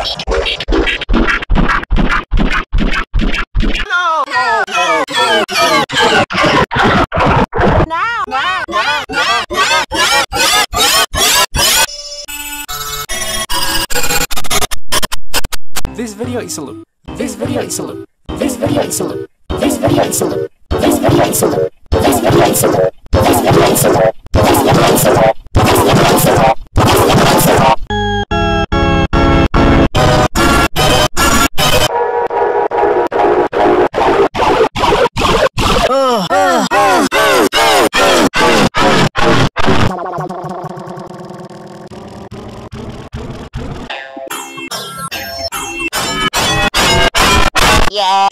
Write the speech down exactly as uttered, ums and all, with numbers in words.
This video is a loop. This video is a loop. This video is a loop. This video is a loop. This video is a loop. This video is a loop. This video is a loop. This video is a loop. This video is a loop. This video is a loop. Yeah.